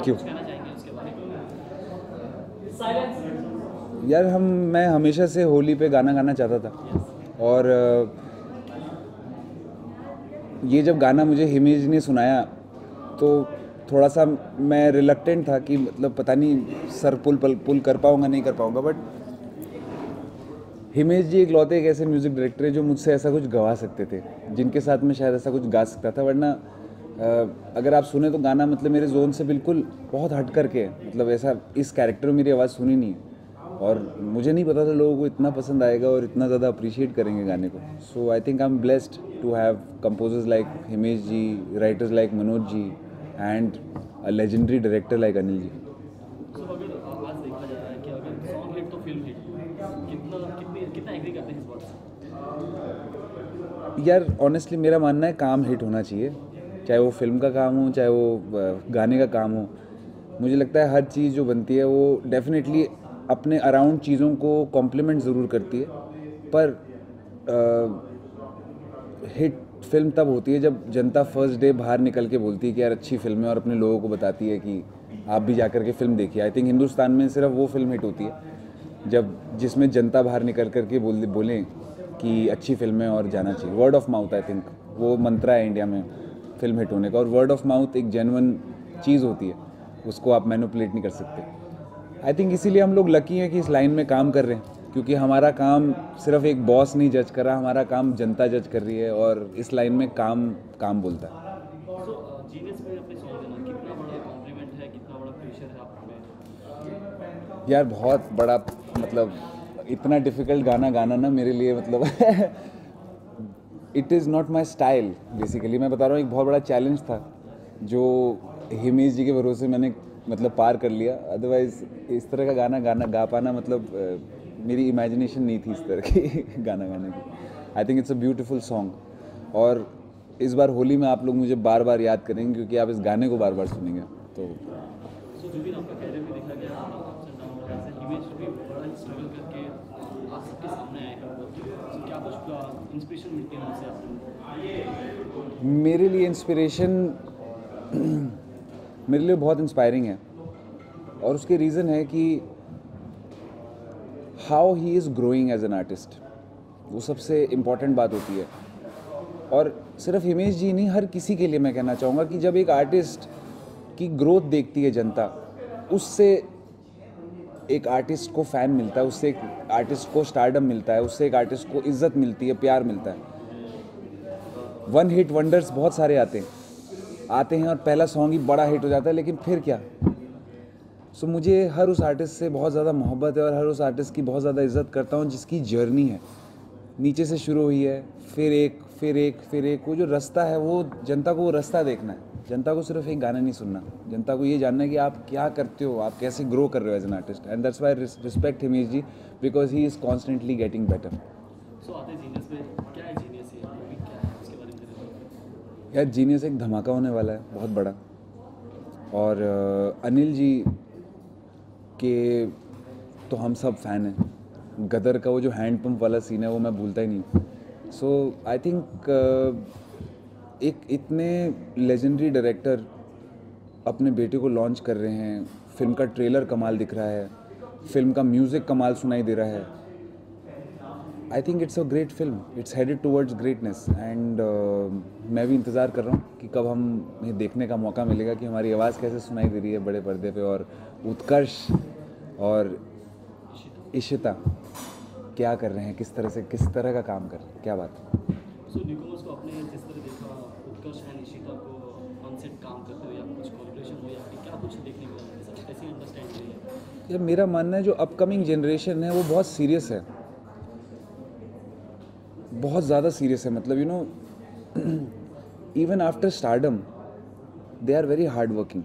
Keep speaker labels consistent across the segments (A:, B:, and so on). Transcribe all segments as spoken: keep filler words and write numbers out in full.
A: Thank you यार। हम मैं हमेशा से होली पे गाना गाना चाहता था और ये जब गाना मुझे हिमेश ने सुनाया तो थोड़ा सा मैं रिलक्टेंट था कि मतलब पता नहीं सर पुल पुल पुल कर पाऊँगा नहीं कर पाऊँगा, बट हिमेश जी इकलौते एक ऐसे म्यूज़िक डायरेक्टर है जो मुझसे ऐसा कुछ गवा सकते थे, जिनके साथ मैं शायद ऐसा कुछ गा सकता था। वरना अगर आप सुने तो गाना मतलब मेरे जोन से बिल्कुल बहुत हट करके है, मतलब ऐसा इस कैरेक्टर में मेरी आवाज़ सुनी नहीं और मुझे नहीं पता था लोगों को इतना पसंद आएगा और इतना ज़्यादा अप्रिशिएट करेंगे गाने को। So I think I am blessed to have composers like Himesh ji, writers like Manoj ji and a legendary director like Anil ji. यार ऑनेस्टली मेरा मानना है काम हिट होना चाहिए, चाहे वो फिल्म का काम हो चाहे वो गाने का काम हो। मुझे लगता है हर चीज़ जो बनती है वो डेफिनेटली अपने अराउंड चीज़ों को कॉम्प्लीमेंट ज़रूर करती है, पर हिट फिल्म तब होती है जब जनता फर्स्ट डे बाहर निकल के बोलती है कि यार अच्छी फिल्म है और अपने लोगों को बताती है कि आप भी जा कर के फिल्म देखिए। आई थिंक हिंदुस्तान में सिर्फ वो फिल्म हिट होती है जब जिसमें जनता बाहर निकल कर के बोल बोलें कि अच्छी फिल्म है और जाना चाहिए। Word of mouth I think वो मंत्रा है इंडिया में फिल्म हिट होने का, और वर्ड ऑफ माउथ एक जेन्युइन चीज़ होती है, उसको आप मैनिपुलेट नहीं कर सकते। आई थिंक इसीलिए हम लोग लकी हैं कि इस लाइन में काम कर रहे हैं, क्योंकि हमारा काम सिर्फ एक बॉस नहीं जज कर रहा, हमारा काम जनता जज कर रही है और इस लाइन में काम काम बोलता है। यार बहुत बड़ा, मतलब इतना डिफ़िकल्ट गाना गाना ना मेरे लिए, मतलब it is not my style basically. मैं बता रहा हूँ एक बहुत बड़ा चैलेंज था जो हिमेश जी के भरोसे मैंने मतलब पार कर लिया। अदरवाइज़ इस तरह का गाना गाना गा पाना मतलब uh, मेरी इमेजिनेशन नहीं थी इस तरह की गाना गाने की। I think it's a beautiful song और इस बार होली में आप लोग मुझे बार बार याद करेंगे क्योंकि आप इस गाने को बार बार सुनेंगे। तो मेरे लिए इंस्पिरेशन मेरे लिए बहुत इंस्पायरिंग है और उसके रीज़न है कि how he is growing as an artist, वो सबसे इम्पॉर्टेंट बात होती है। और सिर्फ हिमेश जी नहीं, हर किसी के लिए मैं कहना चाहूँगा कि जब एक आर्टिस्ट की ग्रोथ देखती है जनता, उससे एक आर्टिस्ट को फ़ैन मिलता है, उससे एक आर्टिस्ट को स्टारडम मिलता है, उससे एक आर्टिस्ट को इज़्ज़त मिलती है, प्यार मिलता है। वन हिट वंडर्स बहुत सारे आते हैं आते हैं और पहला सॉन्ग ही बड़ा हिट हो जाता है, लेकिन फिर क्या। सो so, मुझे हर उस आर्टिस्ट से बहुत ज़्यादा मोहब्बत है और हर उस आर्टिस्ट की बहुत ज़्यादा इज़्ज़त करता हूँ जिसकी जर्नी है, नीचे से शुरू हुई है, फिर एक फिर एक फिर एक वो जो रास्ता है, वो जनता को वो रास्ता देखना है। जनता को सिर्फ एक गाना नहीं सुनना, जनता को ये जानना है कि आप क्या करते हो, आप कैसे ग्रो कर रहे हो as an artist. And that's why respect Himesh ji, because he is constantly getting better. यार जीनियस एक धमाका होने वाला है बहुत बड़ा, और अनिल जी के तो हम सब फ़ैन हैं। गदर का वो जो हैंड पंप वाला सीन है वो मैं भूलता ही नहीं। सो आई थिंक एक इतने लेजेंडरी डायरेक्टर अपने बेटे को लॉन्च कर रहे हैं, फिल्म का ट्रेलर कमाल दिख रहा है, फिल्म का म्यूज़िक कमाल सुनाई दे रहा है। I think it's a great film, it's headed towards greatness. And मैं भी इंतज़ार कर रहा हूँ कि कब हमें देखने का मौका मिलेगा कि हमारी आवाज़ कैसे सुनाई दे रही है बड़े पर्दे पे, और उत्कर्ष और इशिता क्या कर रहे हैं, किस तरह से किस तरह का काम कर रहे हैं, क्या बात है।
B: सो निकोलस को आपने जिस तरह देखा उत्कर्ष एंड इशिता को ऑन सेट काम करते हुए, या कुछ कोलैबोरेशन हो या क्या कुछ देखने को मिला, कैसे अंडरस्टैंड करिए।
A: यार मेरा मानना है जो अपकमिंग जनरेशन है वो बहुत सीरियस है, बहुत ज़्यादा सीरियस है। मतलब you know even after stardom they are very hard working.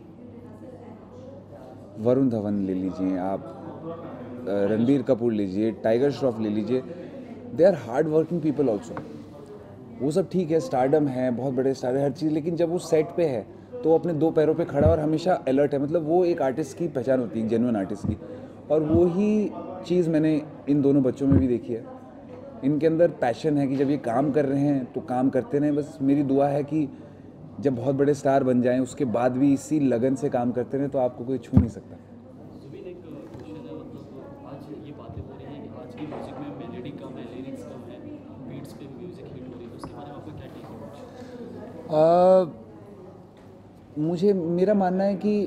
A: Varun Dhawan ले लीजिए आप, रणबीर कपूर लीजिए, टाइगर श्रॉफ ले लीजिए, they are hard working people also. वो सब ठीक है, स्टारडम है, बहुत बड़े स्टार है, हर चीज़, लेकिन जब वो सेट पे है तो अपने दो पैरों पे खड़ा और हमेशा अलर्ट है। मतलब वो एक आर्टिस्ट की पहचान होती है, जेन्युइन आर्टिस्ट की। और वो ही चीज़ मैंने इन दोनों बच्चों में भी देखी है। इनके अंदर पैशन है कि जब ये काम कर रहे हैं तो काम करते रहें। बस मेरी दुआ है कि जब बहुत बड़े स्टार बन जाएं उसके बाद भी इसी लगन से काम करते रहें तो आपको कोई छू नहीं सकता।
B: जुबिन, एक क्वेश्चन है, मतलब आज ये बातें हो रही हैं कि आज की म्यूज़िक में मेलोडी कम है, लिरिक्स कम है, बीट्स पे म्यूज़िक हिट हो रही है, तो उसके बारे में आपको क्या टेक है कुछ?
A: आ, मुझे मेरा मानना है कि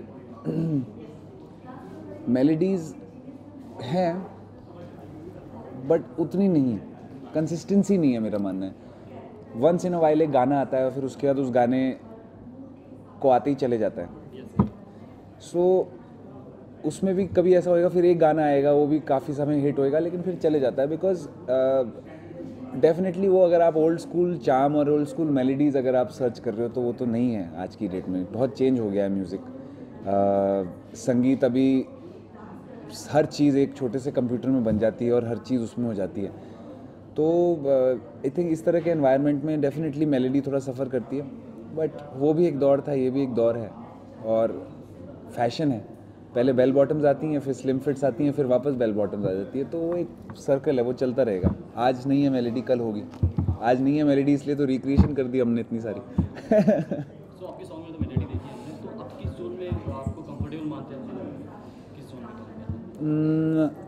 A: मेलोडीज़ हैं बट उतनी नहीं है, कंसिस्टेंसी नहीं है मेरा मानना है। वंस इन अ वाइल एक गाना आता है और फिर उसके बाद उस गाने को आते ही चले जाता है। सो so, उसमें भी कभी ऐसा होएगा, फिर एक गाना आएगा वो भी काफ़ी समय हिट होएगा लेकिन फिर चले जाता है। बिकॉज डेफिनेटली वो अगर आप ओल्ड स्कूल चार्म और ओल्ड स्कूल मेलोडीज़ अगर आप सर्च कर रहे हो तो वो तो नहीं है आज की डेट में। बहुत चेंज हो गया है म्यूज़िक। संगीत अभी हर चीज़ एक छोटे से कंप्यूटर में बन जाती है और हर चीज़ उसमें हो जाती है। तो आई थिंक इस तरह के एनवायरनमेंट में डेफिनेटली मेलोडी थोड़ा सफ़र करती है, बट वो भी एक दौर था, ये भी एक दौर है और फैशन है। पहले बेल बॉटम्स आती हैं, फिर स्लिम फिट्स आती हैं, फिर वापस बेल बॉटम्स आ जाती है। तो वो एक सर्कल है, वो चलता रहेगा। आज नहीं है मेलोडी, कल होगी। आज नहीं है मेलोडी इसलिए तो रिक्रिएशन कर दी हमने इतनी सारी।
B: सो आपके सॉन्ग में तो मेलोडी देखी है हमने, तो अब किस जोन में आपको कंफर्टेबल मानते हैं, किस जोन में काम करते हैं?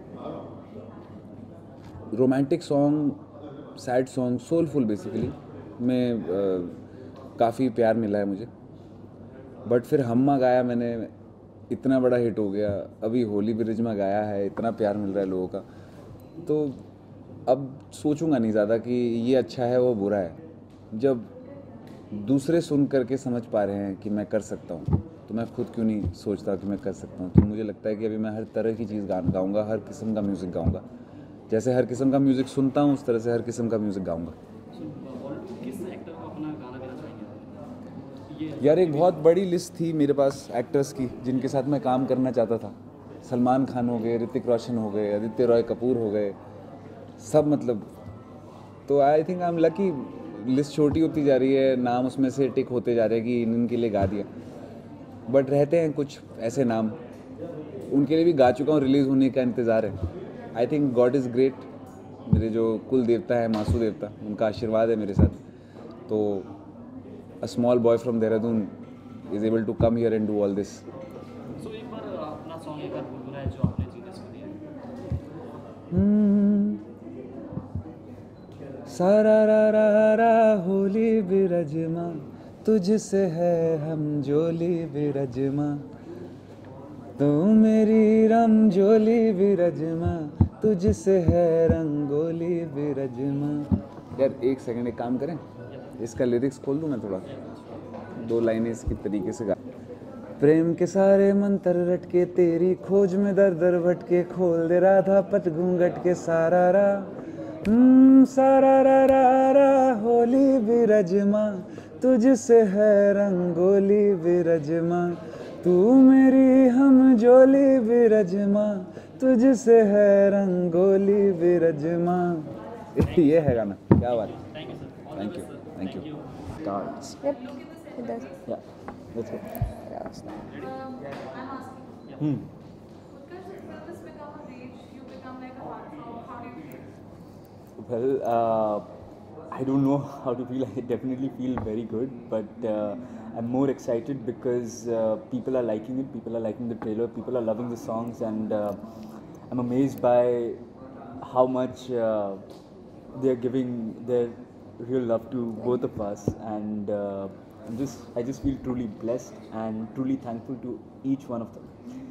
A: Romantic song, sad song, soulful basically में काफ़ी प्यार मिला है मुझे। बट फिर हम्मा गाया मैंने, इतना बड़ा हिट हो गया। अभी होली ब्रिज में गाया है, इतना प्यार मिल रहा है लोगों का। तो अब सोचूंगा नहीं ज़्यादा कि ये अच्छा है वो बुरा है। जब दूसरे सुन करके समझ पा रहे हैं कि मैं कर सकता हूँ तो मैं खुद क्यों नहीं सोचता कि मैं कर सकता हूँ। तो मुझे लगता है कि अभी मैं हर तरह की चीज़ गान गाऊँगा, हर किस्म का म्यूज़िक गाऊँगा। जैसे हर किस्म का म्यूज़िक सुनता हूँ उस तरह से हर किस्म का म्यूज़िक गाऊँगा।
B: किस एक्टर को अपना गाना देना चाहेंगे? ये
A: यार एक बहुत बड़ी लिस्ट थी मेरे पास एक्टर्स की जिनके साथ मैं काम करना चाहता था। सलमान खान हो गए, ऋतिक रोशन हो गए, आदित्य रॉय कपूर हो गए, सब मतलब। तो I think I am lucky. List छोटी होती जा रही है, नाम उसमें से टिक होते जा रहे हैं कि इन इनके लिए गा दिया। बट रहते हैं कुछ ऐसे नाम, उनके लिए भी गा चुका हूँ, रिलीज़ होने का इंतज़ार है। I think God is great. मेरे जो कुल देवता है मासू देवता, उनका आशीर्वाद है मेरे साथ। तो a small boy from Dehradun is able to come here and do all this.
B: So एक बार अपना सॉन्ग एक बार गुनगुनाए जो आपने जीनियस को दिया है।
A: सारा रा रा रा होली बिरजमा, तुझसे है हम जोली बिरजमा, तू मेरी रमजोली बिरजमा, तुझसे है रंगोली बिरजमा। यार एक सेकंड, एक काम करें, इसका लिरिक्स खोल दूँ मैं थोड़ा, दो लाइनें इसकी तरीके से गा। प्रेम के सारे मंत्र रटके, तेरी खोज में दर दर भटके, खोल दे राधा पट घूंघट के सारा रा, हम्म सारा रा रा रा होली बिरजमा, तुझसे है रंगोली बिरजमा, तू मेरी हम जोली बिरजमा, तुझसे है रंगोली बिरजमा। ये है गाना। क्या बात है।
B: Thank you sir.
A: Thank you, thank you. Cards.
C: Yep, it does.
A: Yeah, let's go.
C: Yes.
A: Hmm.
D: Because will this become a rage? You become like a heartthrob. How do you feel?
E: Well, uh, I don't know how to feel. I definitely feel very good, but uh, I'm more excited because uh, people are liking it. People are liking the trailer. People are loving the songs, and uh, I'm amazed by how much uh, they're giving their real love to both of us. And uh, I'm just, I just feel truly blessed and truly thankful to each one of them.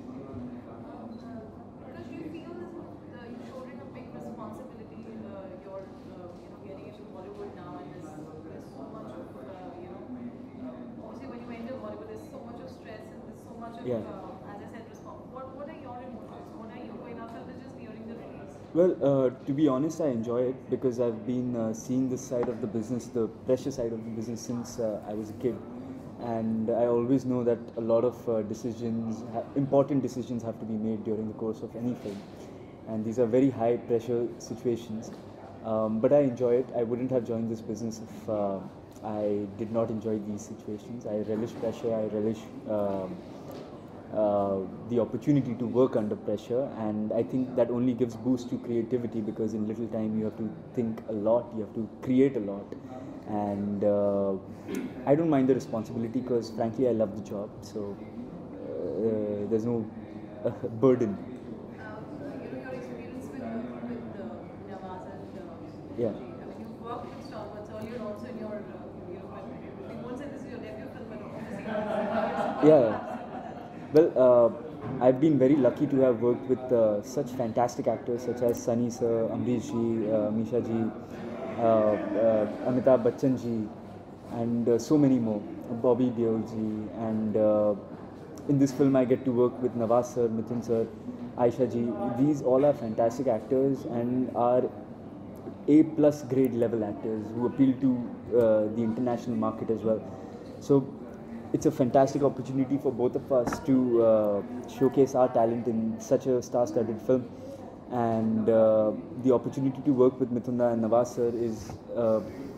D: Because you feel this, uh, you're shouldering a big responsibility. Uh, you're, uh, you know, getting into Bollywood now, and there's, there's so much of, uh, you know, obviously when you enter Bollywood, there's so much of stress and there's so much of,
E: Yeah.
D: uh, as I said, response. What, what are your emotions? What are you going after just hearing the release?
E: Well, uh, to be honest, I enjoy it because I've been uh, seeing this side of the business, the pressure side of the business, since uh, I was a kid. And I always know that a lot of uh, decisions, ha- important decisions have to be made during the course of any film. And these are very high pressure situations. Um, but I enjoy it. I wouldn't have joined this business if uh, I did not enjoy these situations. I relish pressure, I relish um uh, the opportunity to work under pressure, and I think that only gives boost to creativity, because in little time you have to think a lot, you have to create a lot, and uh, I don't mind the responsibility because frankly I love the job, so uh, there's no uh, burden.
D: Uh, you know, your experience with working with uh, Nawaz and uh,
E: Yeah.
D: I mean, you've worked with Star Wars earlier also in your, uh, you know, but we won't say this is your debut film, but obviously it's
E: Yeah. Well, uh, I've been very lucky to have worked with uh, such fantastic actors such as Sunny Sir, Amrish Ji, uh, Misha Ji, uh, uh, Amitabh Bachchan Ji, and uh, so many more. Bobby Deol Ji, and uh, in this film I get to work with Nawaz Sir, Mithun Sir, Aisha Ji. These all are fantastic actors and are A plus grade level actors who appeal to uh, the international market as well. So it's a fantastic opportunity for both of us to uh, showcase our talent in such a star-studded film, and uh, the opportunity to work with Mithunda and Nawaz sir is uh,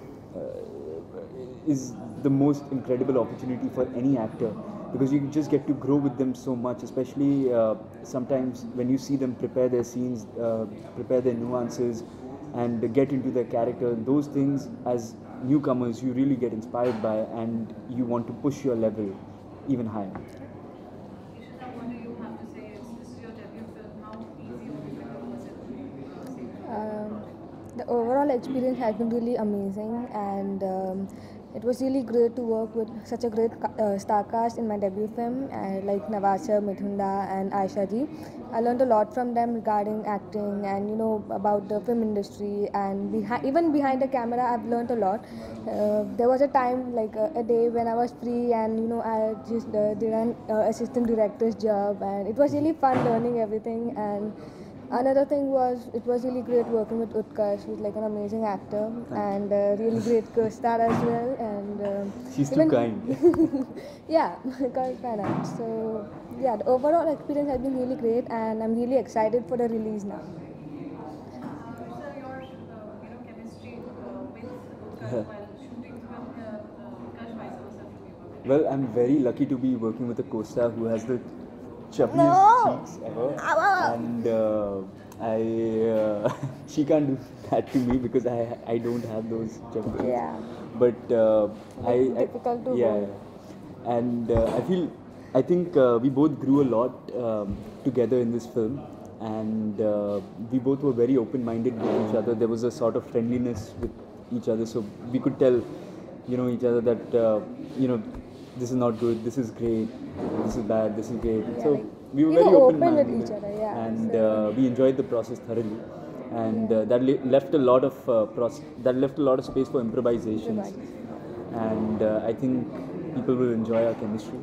E: uh, is the most incredible opportunity for any actor, because you just get to grow with them so much, especially uh, sometimes when you see them prepare their scenes, uh, prepare their nuances, and get into their character. Those things, as newcomers, you really get inspired by, and you want to push your level even higher.
D: Ishita, what do you have to say? It's, this is your debut film. How easy or difficult was it to uh, say?
C: Um, the overall experience has been really amazing, and um, it was really great to work with such a great ca- uh, star cast in my debut film, uh, like Nawaz sir, Mithunda, and Aisha Ji. I learned a lot from them regarding acting and you know about the film industry, and behi- even behind the camera I've learned a lot. Uh, there was a time, like uh, a day when I was free, and you know I just uh, did an uh, assistant director's job, and it was really fun learning everything. And another thing was, it was really great working with Utkarsh. He's like an amazing actor and uh, really great co-star as well. And um,
E: She's too
C: even-
E: kind.
C: yeah, because why not? So yeah, the overall experience has been really great, and I'm really excited for the release now.
D: Uh, sir, your uh, you know chemistry uh, with Utkarsh while shooting film, uh, uh, Utkarsh vice versa from you.
E: Well, I'm very lucky to be working with a co-star who has the chubbiest
C: No.
E: cheeks ever,
C: Ow.
E: and uh, I uh, she can't do that to me because I I don't have those chubby cheeks.
C: Yeah.
E: But uh, I, I
C: Difficult to
E: yeah,
C: hold.
E: yeah. And uh, I feel I think uh, we both grew a lot um, together in this film, and uh, we both were very open-minded with each other. There was a sort of friendliness with each other, so we could tell, you know, each other that uh, you know, this is not good, this is great, this is bad, this is great.
C: Yeah,
E: so
C: like,
E: we were
C: you
E: very
C: know, open with
E: open-minded,
C: each other, yeah.
E: and
C: So-
E: uh, we enjoyed the process thoroughly, and uh, that le- left a lot of uh, proce- that left a lot of space for improvisations,
C: Improvisation.
E: and uh, I think people will enjoy our chemistry.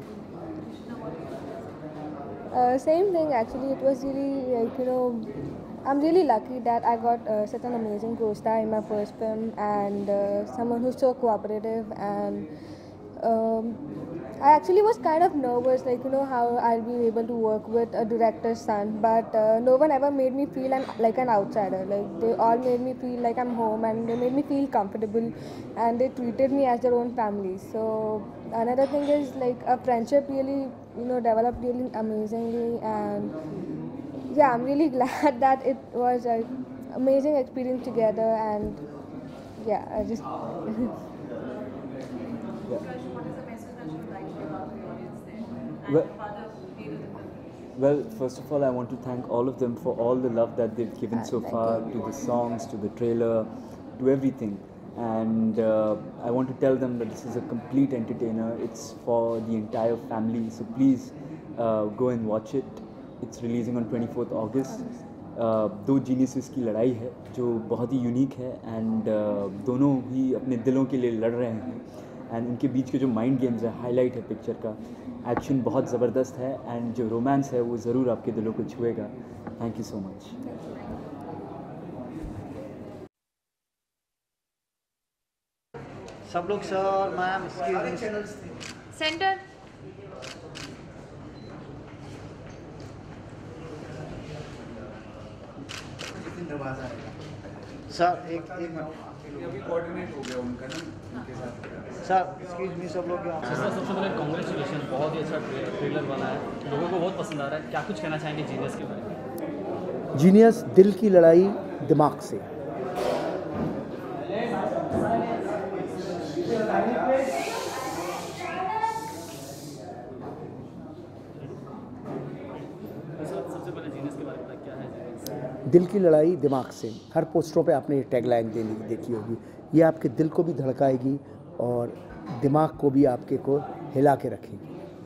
C: Uh, same thing actually. It was really like you know, I'm really lucky that I got uh, such an amazing co-star in my first film, and uh, someone who's so cooperative. And um, I actually was kind of nervous, like you know how I'll be able to work with a director's son, but uh, no one ever made me feel an, like an outsider. Like they all made me feel like I'm home, and they made me feel comfortable, and they treated me as their own family. So another thing is like a friendship really you know developed really amazingly, and yeah, I'm really glad that it was an amazing experience together. And yeah, I just
D: Utkarsh, what is the message that you would like to give out to the audience there? And
E: Well-
D: the father lead of the film.
E: Well, first of all, I want to thank all of them for all the love that they've given so
C: Thank
E: far, to the songs, to the trailer, to everything. And uh, I want to tell them that this is a complete entertainer. It's for the entire family. So please uh, go and watch it. It's releasing on twenty-fourth August. Uh, दो geniuses की लड़ाई है जो बहुत ही unique है, and uh, दोनों ही अपने दिलों के लिए लड़ रहे हैं, एंड उनके बीच के जो माइंड गेम्स है हाईलाइट है पिक्चर का. एक्शन बहुत ज़बरदस्त है, एंड जो रोमांस है वो ज़रूर आपके दिलों को छुएगा. Thank you so much.
F: सब लोग sir ma'am excuse
G: centre
F: sir एक एक मिनट
A: अभी कोऑर्डिनेट हो गया उनका ना उनके साथ।
F: सर एक्सक्यूज मी सब लोग यहाँ
B: सर सबसे पहले कॉन्ग्रेचुलेशन, बहुत ही अच्छा ट्रेलर बना है, लोगों को बहुत पसंद आ रहा है। क्या कुछ कहना चाहेंगे जीनियस के बारे में?
G: जीनियस दिल की लड़ाई दिमाग से।
B: सबसे पहले जीनियस के बारे में क्या है जीनियस?
G: दिल की लड़ाई दिमाग से। हर पोस्टरों पे आपने ये टैगलाइन देखी होगी। ये आपके दिल को भी धड़काएगी और दिमाग को भी आपके को हिला के रखेगी।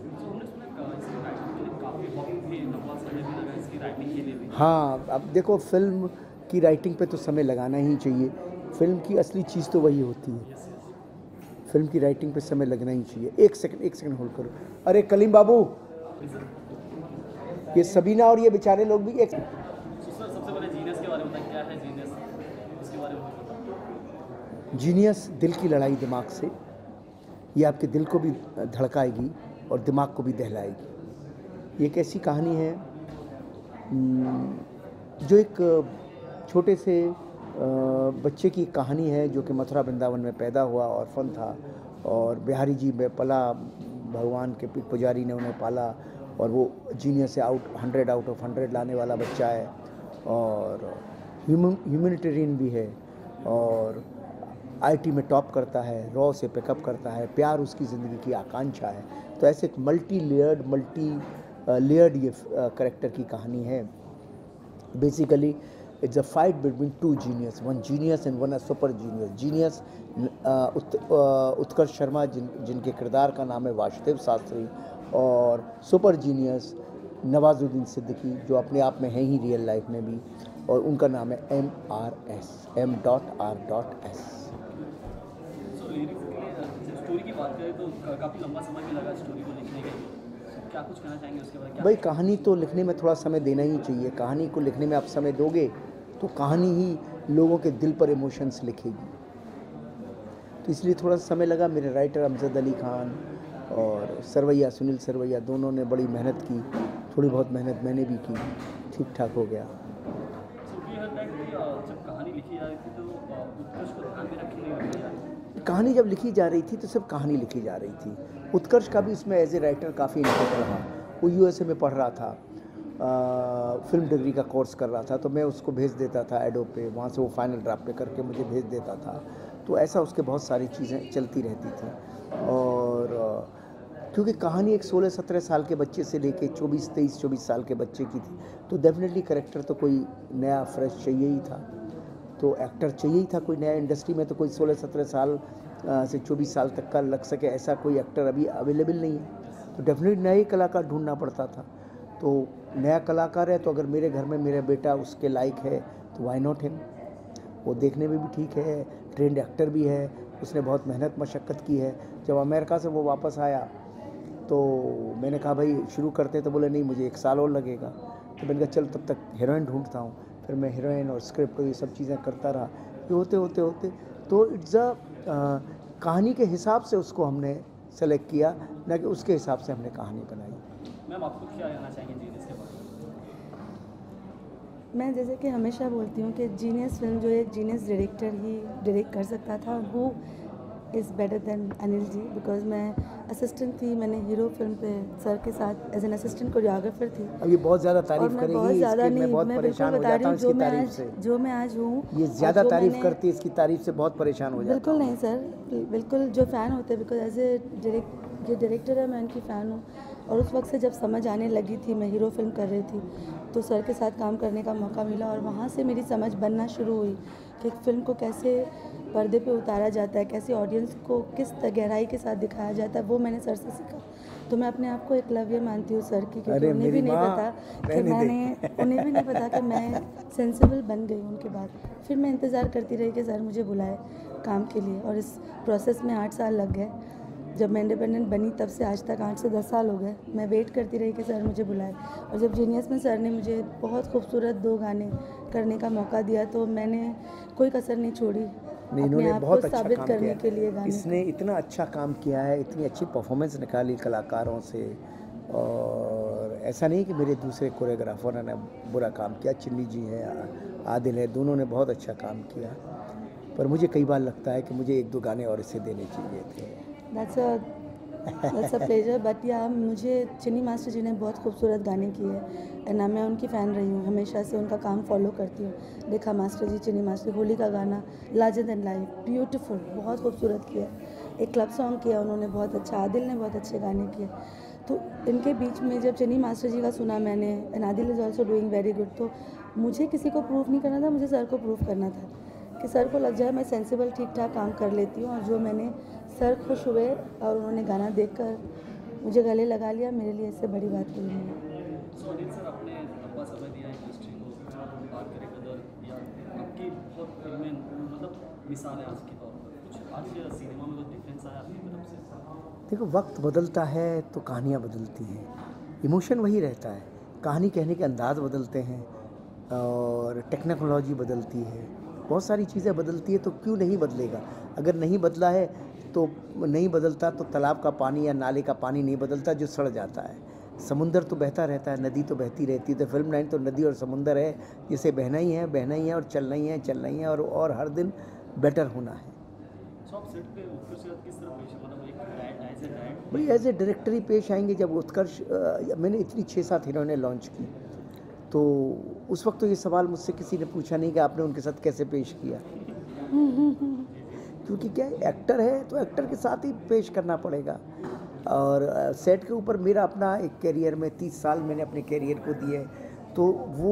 G: हाँ, अब देखो फिल्म की राइटिंग पे तो समय लगाना ही चाहिए। फिल्म की असली चीज़ तो वही होती है। फिल्म की राइटिंग पे समय लगना ही चाहिए। एक सेकंड एक सेकंड होल्ड करो। अरे कलीम बाबू, ये सबीना और ये बेचारे लोग भी एक
B: सबसे पहले जीनियस के बारे में बताएं, क्या है जीनियस, उसके बारे में बताएं।
G: जीनियस दिल की लड़ाई दिमाग से। ये आपके दिल को भी धड़काएगी और दिमाग को भी दहलाएगी। ये एक ऐसी कहानी है जो एक छोटे से बच्चे की कहानी है जो कि मथुरा वृंदावन में पैदा हुआ और फन था और बिहारी जी में पला। भगवान के पुजारी ने उन्हें पाला और वो जीनियस से out hundred out of hundred लाने वाला बच्चा है और ह्यूमैनिटेरियन भी है और आईटी में टॉप करता है, रॉ से पिकअप करता है, प्यार उसकी ज़िंदगी की आकांक्षा है। तो ऐसे एक मल्टी लेयर्ड मल्टी लेयर्ड ये करेक्टर की कहानी है। Basically it's a fight between two genius, one genius and one a super genius. Genius Utkarsh Sharma जिन जिनके किरदार का नाम है वासुदेव शास्त्री और सुपर जीनियस नवाजुद्दीन सिद्दीकी जो अपने आप में है ही रियल लाइफ में भी और उनका नाम है M R S M dot R dot S.
B: Story की बात करें तो काफ़ी लंबा समय भी लगा स्टोरी को लिखने के लिए, क्या कुछ कहना चाहेंगे उसके बारे में?
G: भाई कहानी तो लिखने में थोड़ा समय देना ही चाहिए। कहानी को लिखने में आप समय दोगे तो कहानी ही लोगों के दिल पर इमोशंस लिखेगी। तो इसलिए थोड़ा समय लगा। मेरे राइटर अमजद अली खान और सरवैया सुनील सरवैया दोनों ने बड़ी मेहनत की, थोड़ी बहुत मेहनत मैंने भी की, ठीक ठाक हो गया।
B: जब कहानी लिखी जा रही थी तो उत्कर्ष को ध्यान में रखी नहीं जा रही?
G: कहानी जब लिखी जा रही थी तो सिर्फ कहानी लिखी जा रही थी। उत्कर्ष का भी इसमें एज ए राइटर काफ़ी इनपुट रहा। वो यूएसए में पढ़ रहा था, आ, फिल्म डिग्री का कोर्स कर रहा था, तो मैं उसको भेज देता था एडोब पे, वहाँ से वो फाइनल ड्राफ्ट पे करके मुझे भेज देता था। तो ऐसा उसके बहुत सारी चीज़ें चलती रहती थी। और क्योंकि कहानी एक सोलह सत्रह साल के बच्चे से लेके चौबीस तेईस चौबीस साल के बच्चे की थी, तो डेफिनेटली कैरेक्टर तो कोई नया फ्रेश चाहिए ही था। तो एक्टर चाहिए ही था कोई नया। इंडस्ट्री में तो कोई सोलह सत्रह साल से चौबीस साल तक का लग सके ऐसा कोई एक्टर अभी अवेलेबल नहीं है। तो डेफिनेटली नए कलाकार ढूंढना पड़ता था। तो नया कलाकार है तो अगर मेरे घर में मेरा बेटा उसके लायक है तो वाई नॉट हिम। वो देखने में भी ठीक है, ट्रेंड एक्टर भी है, उसने बहुत मेहनत मशक्क़त की है। जब अमेरिका से वो वापस आया तो मैंने कहा भाई शुरू करते, तो बोले नहीं मुझे एक साल और लगेगा। तो मैंने कहा चल तब तक हीरोइन ढूंढता हूँ। फिर मैं हीरोइन और स्क्रिप्ट ये सब चीज़ें करता रहा। ये होते होते होते तो इट्स अ कहानी के हिसाब से उसको हमने सेलेक्ट किया, ना कि उसके हिसाब से हमने कहानी बनाई।
B: मैम आपको क्या कहना चाहेंगे जीनियस के बारे में?
H: मैं जैसे कि हमेशा बोलती हूँ कि जीनियस फिल्म जो है जीनियस डायरेक्टर ही डायरेक्ट कर सकता था। वो is better than Anil ji, because मैं असिस्टेंट थी। मैंने हीरो फिल्म पे सर के साथ एज एन असिस्टेंट कोरियोग्राफर थी।
G: अब ये बहुत ज़्यादा
H: और
G: तारीफ
H: मैं
G: करेगी,
H: बहुत ज़्यादा
G: इसके मैं
H: नहीं,
G: बहुत
H: मैं
G: परेशान
H: बिल्कुल
G: हो
H: बता
G: जाता
H: रही
G: हूँ
H: हूँ जो
G: इसकी
H: मैं
G: तारीफ
H: आज
G: से।
H: जो मैं आज हूँ।
G: ये
H: और
G: ज़्यादा
H: जो
G: तारीफ
H: मैंने-
G: करती है, इसकी तारीफ से बहुत परेशान हो जाता
H: बिल्कुल
G: हूँ।
H: नहीं सर, बिल्कुल जो फ़ैन होते हैं, बिकॉज एज ए डायरेक्ट जो डायरेक्टर है मैं उनकी फ़ैन हूँ। और उस वक्त से जब समझ आने लगी थी, मैं हीरो फिल्म कर रही थी, तो सर के साथ काम करने का मौका मिला और वहाँ से मेरी समझ बनना शुरू हुई कि एक फ़िल्म को कैसे पर्दे पे उतारा जाता है, कैसे ऑडियंस को किस गहराई के साथ दिखाया जाता है, वो मैंने सर से सीखा। तो मैं अपने आप को एकलव्य मानती हूँ सर की, क्योंकि उन्हें भी नहीं पता कि मैंने उन्हें भी नहीं पता कि मैं सेंसिबल बन गई उनके बाद। फिर मैं इंतज़ार करती रही कि सर मुझे बुलाए काम के लिए, और इस प्रोसेस में आठ साल लग गए। जब मैं इंडिपेंडेंट बनी तब से आज तक आठ से दस साल हो गए मैं वेट करती रही कि सर मुझे बुलाए। और जब जीनियस में सर ने मुझे बहुत खूबसूरत दो गाने करने का मौका दिया तो मैंने कोई कसर नहीं छोड़ी
G: नहीं,
H: अपने
G: इन्होंने
H: आप
G: बहुत
H: को
G: अच्छा
H: साबित
G: काम
H: करने
G: किया
H: के लिए
G: है।
H: गाने।
G: इसने इतना अच्छा काम किया है, इतनी अच्छी परफॉर्मेंस निकाली कलाकारों से। और ऐसा नहीं कि मेरे दूसरे कोरियोग्राफर ने बुरा काम किया। चिन्नी जी हैं, आदिल है, दोनों ने बहुत अच्छा काम किया। पर मुझे कई बार लगता है कि मुझे एक दो गाने और इसे देने चाहिए थे।
H: That's a that's a pleasure, but या मुझे चिन्नी मास्टर जी ने बहुत खूबसूरत गाने किए हैं एंड मैं उनकी फ़ैन रही हूँ, हमेशा से उनका काम फॉलो करती हूँ। देखा मास्टर जी, चिन्नी मास्टर, होली का गाना लार्जर देन लाइफ, ब्यूटीफुल, बहुत खूबसूरत किया। एक क्लब सॉन्ग किया उन्होंने बहुत अच्छा, आदिल ने बहुत अच्छे गाने किए। तो इनके बीच में जब चिन्नी मास्टर जी का सुना मैंने and Adil is also doing very good, तो मुझे किसी को प्रूव नहीं करना था, मुझे सर को प्रूव करना था कि सर को लग जाए मैं सेंसिबल ठीक ठाक काम कर लेती हूँ। और जो मैंने सर खुश हुए और उन्होंने गाना देखकर मुझे गले लगा लिया, मेरे लिए इससे बड़ी बात कोई नहीं है।
B: सो अनिल सर, आपने लंबा समय दिया इंडस्ट्री को, बात करें कदर या आपकी बहुत फिल्में मतलब मिसाल है आज के तौर पर, कुछ आज सिनेमा में कुछ डिफरेंस आया आपकी तरफ से?
G: देखो, वक्त बदलता है तो कहानियाँ बदलती हैं, इमोशन वही रहता है, कहानी कहने के अंदाज़ बदलते हैं और टेक्नोलॉजी बदलती है, बहुत सारी चीज़ें बदलती है, तो क्यों नहीं बदलेगा। अगर नहीं बदला है तो नहीं बदलता तो तालाब का पानी या नाले का पानी नहीं बदलता जो सड़ जाता है। समुंदर तो बहता रहता है, नदी तो बहती रहती है। तो फिल्म लाइन तो नदी और समुंदर है, जिसे बहना ही है, बहना ही है और चलना ही है, चलना ही है और और हर दिन बेटर होना है।
B: सो आप सेट पे उत्कर्ष के साथ किस तरह पेश, मतलब एक एज ए डैड
G: भाई एज ए डायरेक्टर ही पेश आएंगे। जब उत्कर्ष अ, मैंने इतनी छः सात हीरोइनें लॉन्च की, तो उस वक्त तो ये सवाल मुझसे किसी ने पूछा नहीं कि आपने उनके साथ कैसे पेश किया, क्योंकि क्या है, एक्टर है तो एक्टर के साथ ही पेश करना पड़ेगा। और अ, सेट के ऊपर मेरा अपना एक कैरियर में तीस साल मैंने अपने कैरियर को दिए, तो वो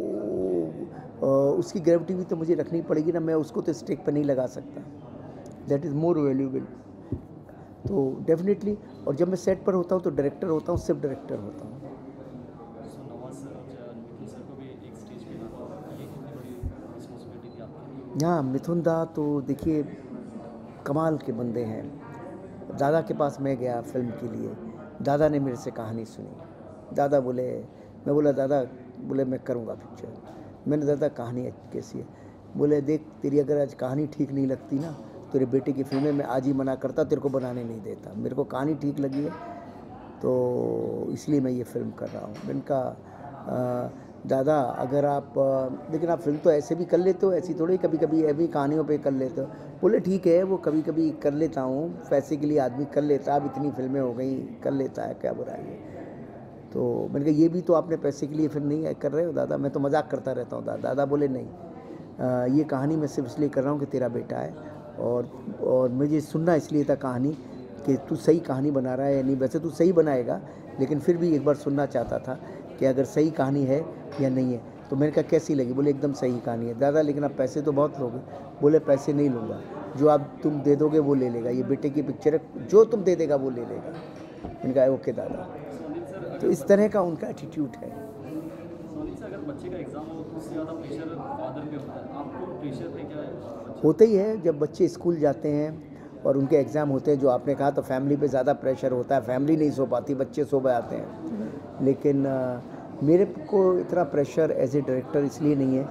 G: अ, उसकी ग्रेविटी भी तो मुझे रखनी पड़ेगी ना, मैं उसको तो स्टेक पर नहीं लगा सकता। That is more valuable. तो डेफिनेटली, और जब मैं सेट पर होता हूँ तो डायरेक्टर होता हूँ, सिर्फ डायरेक्टर होता हूँ।
B: सो नवाज सर और नितिन सर को भी एक स्टेज पे लाना, ये कितनी बड़ी रिस्पॉन्सिबिलिटी थी आपकी?
G: यहाँ मिथुन दा तो देखिए कमाल के बंदे हैं। दादा के पास मैं गया फिल्म के लिए, दादा ने मेरे से कहानी सुनी। दादा बोले, मैं बोला दादा, बोले मैं करूँगा पिक्चर। मैंने दादा कहानी कैसी है? बोले देख, तेरी अगर आज कहानी ठीक नहीं लगती ना, तेरे बेटे की फिल्में मैं आज ही मना करता, तेरे को बनाने नहीं देता। मेरे को कहानी ठीक लगी है तो इसलिए मैं ये फिल्म कर रहा हूँ। मैंने कहा दादा अगर आप, लेकिन आप फिल्म तो ऐसे भी कर लेते हो, ऐसी थोड़ी कभी कभी ऐसी कहानियों पे कर लेते हो। बोले ठीक है, वो कभी कभी कर लेता हूँ, पैसे के लिए आदमी कर लेता है, अब इतनी फिल्में हो गई, कर लेता है, क्या बुराई है। तो मैंने कहा ये भी तो आपने पैसे के लिए फिल्म नहीं कर रहे हो दादा, मैं तो मजाक करता रहता हूँ दादा। दादा बोले नहीं, आ, ये कहानी मैं सिर्फ इसलिए कर रहा हूँ कि तेरा बेटा है, और और मुझे सुनना इसलिए था कहानी कि तू सही कहानी बना रहा है या नहीं। वैसे तू सही बनाएगा, लेकिन फिर भी एक बार सुनना चाहता था कि अगर सही कहानी है या नहीं है। तो मैंने कहा कैसी लगी? बोले एकदम सही कहानी है। दादा लेकिन आप पैसे तो बहुत लोगे। बोले पैसे नहीं लूँगा, जो आप तुम दे दोगे वो ले लेगा, ये बेटे की पिक्चर है, जो तुम दे देगा वो ले लेगा। मैंने कहा ओके दादा। तो इस तरह का उनका एटीट्यूड है।
B: सोनी से अगर बच्चे का एग्जाम हो तो उससे ज़्यादा प्रेशर फादर पे होता है, आपको प्रेशर पे क्या है?
G: होता ही है, जब बच्चे स्कूल जाते हैं और उनके एग्ज़ाम होते हैं, जो आपने कहा, तो फैमिली पे ज़्यादा प्रेशर होता है। फैमिली नहीं सो पाती, बच्चे सो जाते हैं। लेकिन आ, मेरे को इतना प्रेशर एज ए डायरेक्टर इसलिए नहीं है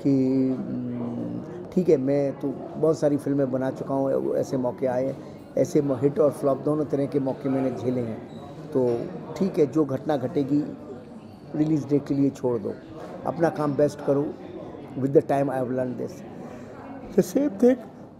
G: कि ठीक है, मैं तो बहुत सारी फिल्में बना चुका हूँ, ऐसे मौके आए, ऐसे हिट और फ्लॉप दोनों तरह के मौके मैंने झेले हैं। तो ठीक है, जो घटना घटेगी रिलीज़ डे के लिए छोड़ दो, अपना काम बेस्ट करो। With the time I have learn this the same thing.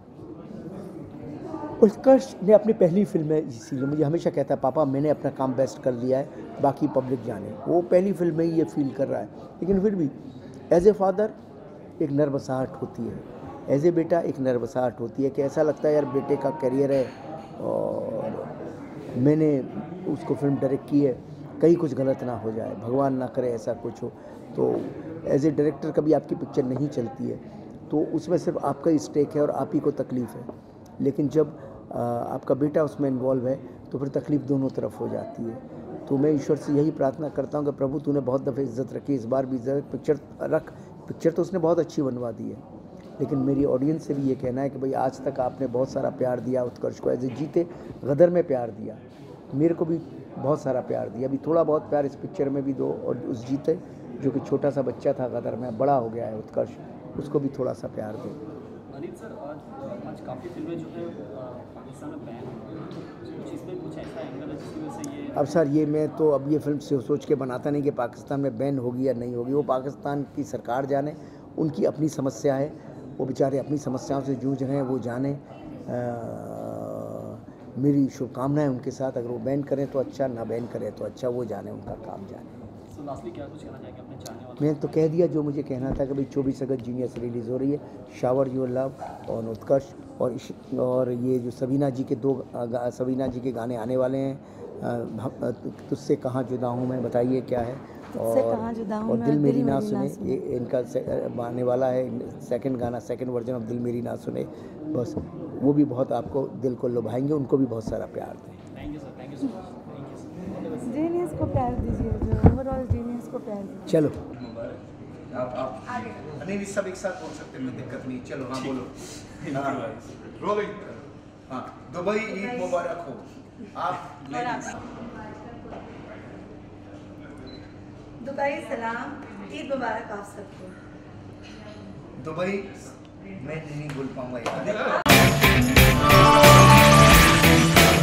G: Utkarsh ने अपनी पहली फिल्म है, इसीलिए मुझे हमेशा कहता है पापा मैंने अपना काम बेस्ट कर लिया है, बाकी पब्लिक जाने। वो पहली फिल्म में ही ये फील कर रहा है, लेकिन फिर भी एज ए फादर एक नर्वसाहट होती है, एज ए बेटा एक नर्वसाहट होती है कि ऐसा लगता है यार बेटे का करियर है और मैंने उसको फिल्म डायरेक्ट की है, कहीं कुछ गलत ना हो जाए, भगवान ना करे ऐसा कुछ हो। तो एज ए डायरेक्टर कभी आपकी पिक्चर नहीं चलती है तो उसमें सिर्फ आपका ही स्टेक है और आप ही को तकलीफ़ है। लेकिन जब आ, आपका बेटा उसमें इन्वॉल्व है तो फिर तकलीफ़ दोनों तरफ हो जाती है। तो मैं ईश्वर से यही प्रार्थना करता हूँ कि प्रभु तूने बहुत दफ़े इज़्ज़त रखी, इस बार भी इज़्ज़त पिक्चर रख। पिक्चर तो उसने बहुत अच्छी बनवा दी है, लेकिन मेरी ऑडियंस से भी ये कहना है कि भाई आज तक आपने बहुत सारा प्यार दिया उत्कर्ष को, एज ए जीते गदर में प्यार दिया, मेरे को भी बहुत सारा प्यार दिया, अभी थोड़ा बहुत प्यार इस पिक्चर में भी दो। और उस जीते जो कि छोटा सा बच्चा था गदर में, बड़ा हो गया है उत्कर्ष, उसको भी थोड़ा सा प्यार दो।
B: अनिल सर, आज आज काफ़ी फिल्में जो है पाकिस्तान में बैन हो गई, कुछ इसमें कुछ ऐसा एंगल है जिसकी वजह से ये?
G: अब सर ये मैं तो अब ये फिल्म से सोच के बनाता नहीं कि पाकिस्तान में बैन होगी या नहीं होगी, वो पाकिस्तान की सरकार जाने उनकी अपनी समस्या है, वो बेचारे अपनी समस्याओं से जूझ रहे हैं, वो जाने। मेरी शुभकामनाएं उनके साथ, अगर वो बैन करें तो अच्छा, ना बैन करें तो अच्छा, वो जाने, उनका काम जाने।
B: सो लास्टली क्या कुछ कहना चाहेंगे अपने चाहने वालों
G: मैंने तो कह दिया जो मुझे कहना था कि भाई चौबीस अगस्त जीनियस रिलीज़ हो रही है, शावर योर लव और उत्कर्ष और इश- और ये जो सबीना जी के दो गा- सबीना जी के गाने आने वाले हैं, अ, तुझसे कहाँ जुदा हूँ मैं, बताइए क्या है,
H: तुझसे कहाँ जुदा हूँ
G: और
H: मैं,
G: दिल मेरी ना
H: मेरी
G: सुने,
H: ना
G: ये इनका से- आने वाला है सेकंड गाना, सेकंड वर्जन ऑफ दिल मेरी ना सुने। बस वो भी बहुत आपको दिल को लुभाएंगे, उनको भी बहुत सारा प्यार दें।
B: Thank you sir, thank you so much, thank you sir.
H: Genius को प्यार दीजिए, जो ओवरऑल जीनियस को प्यार दीजिए।
G: चलो
I: आप आप नहीं नहीं सब एक साथ बोल सकते हैं, दिक्कत नहीं। चलो हाँ बोलो। हाँ, रोलिंग। हाँ, दुबई ईद मुबारक हो। आप
H: दुबई सलाम, ईद मुबारक आप सबको।
I: दुबई मैं नहीं बोल पाऊंगा यार।